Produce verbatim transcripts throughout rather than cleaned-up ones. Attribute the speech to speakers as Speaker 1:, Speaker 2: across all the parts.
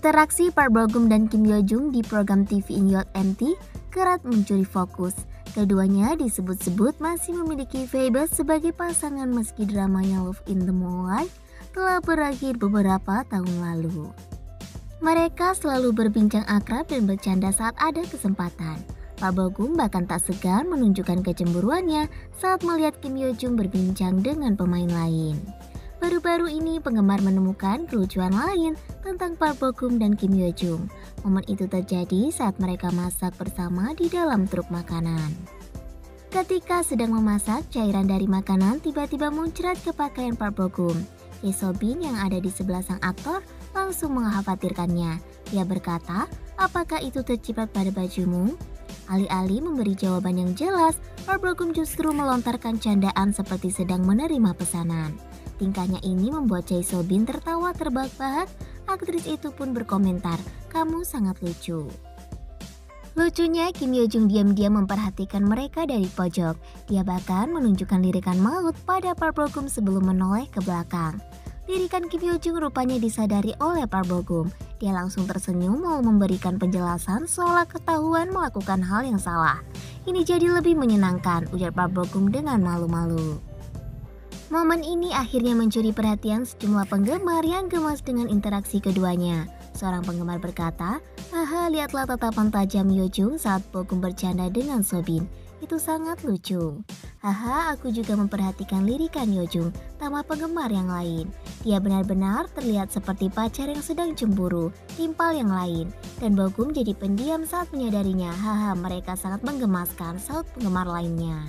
Speaker 1: Interaksi Park Bo Gum dan Kim Yo Jung di program T V Yacht M T kerap mencuri fokus. Keduanya disebut-sebut masih memiliki fable sebagai pasangan meski dramanya Love in the Moonlight telah berakhir beberapa tahun lalu. Mereka selalu berbincang akrab dan bercanda saat ada kesempatan. Park Bo Gum bahkan tak segan menunjukkan kecemburuannya saat melihat Kim Yo Jung berbincang dengan pemain lain. Baru-baru ini penggemar menemukan kelucuan lain tentang Park Bo Gum dan Kim Yo Jung. Momen itu terjadi saat mereka masak bersama di dalam truk makanan. Ketika sedang memasak, cairan dari makanan tiba-tiba muncrat ke pakaian Park Bo Gum. Ye So Bin yang ada di sebelah sang aktor langsung mengkhawatirkannya. Dia berkata, "Apakah itu terciprat pada bajumu?" Alih-alih memberi jawaban yang jelas, Park Bo Gum justru melontarkan candaan seperti sedang menerima pesanan. Tingkahnya ini membuat Ye So Bin tertawa terbahak-bahak. Aktris itu pun berkomentar, "Kamu sangat lucu." Lucunya, Kim Yo Jung diam-diam memperhatikan mereka dari pojok. Dia bahkan menunjukkan lirikan maut pada Park Bo Gum sebelum menoleh ke belakang. Lirikan Kim Yo Jung rupanya disadari oleh Park Bo Gum. Dia langsung tersenyum mau memberikan penjelasan seolah ketahuan melakukan hal yang salah. "Ini jadi lebih menyenangkan," ujar Park Bo Gum dengan malu-malu. Momen ini akhirnya mencuri perhatian sejumlah penggemar yang gemas dengan interaksi keduanya. Seorang penggemar berkata, "Haha, lihatlah tatapan tajam Yo Jung saat Bo Gum bercanda dengan So Bin. Itu sangat lucu." "Haha, aku juga memperhatikan lirikan Yo Jung," tambah penggemar yang lain. "Dia benar-benar terlihat seperti pacar yang sedang cemburu," timpal yang lain. Dan Bo Gum jadi pendiam saat menyadarinya. "Haha, mereka sangat menggemaskan," saut penggemar lainnya.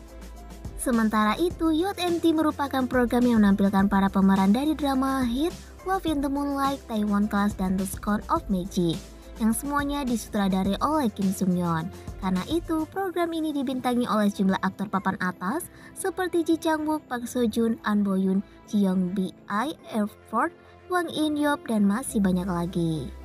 Speaker 1: Sementara itu, Yacht M T merupakan program yang menampilkan para pemeran dari drama hit Love in the Moonlight, Taiwan Class, dan The School of Magic, yang semuanya disutradari oleh Kim Sung Yeon. Karena itu, program ini dibintangi oleh sejumlah aktor papan atas seperti Ji Chang Wook, Park Seo Joon, An Bo Yoon, Ji Young Bi, I, Airford, Hwang In Yop, dan masih banyak lagi.